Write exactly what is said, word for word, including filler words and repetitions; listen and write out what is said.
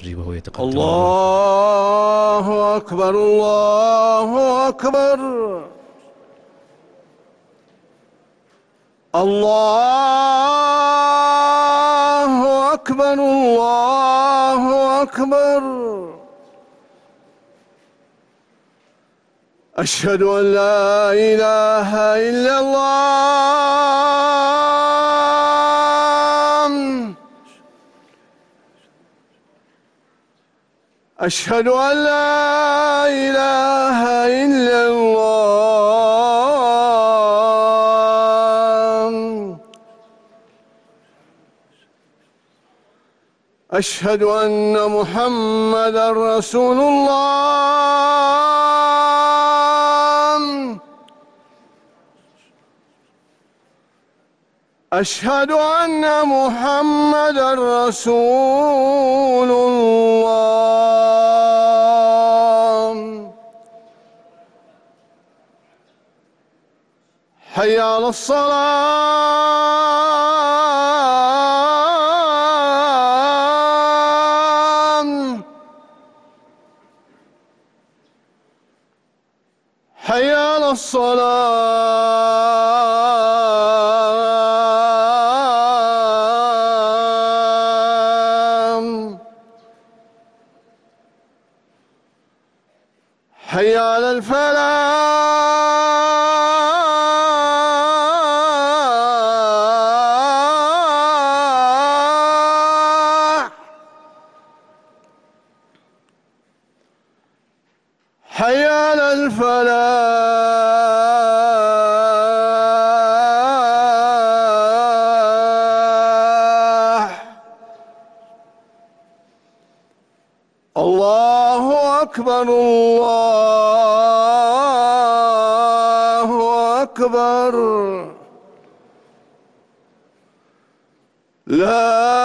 يصلي وهو يتقدم. الله أكبر الله أكبر الله أكبر الله أكبر. أشهد أن لا إله إلا الله. أشهد أن لا إله إلا الله. أشهد أن محمدًا رسول الله. أشهد أن محمدًا رسول الله. حي على الصلاة. حي على الصلاة. حي على الفلاح. حي على الفلاح. الله أكبر الله أكبر. لا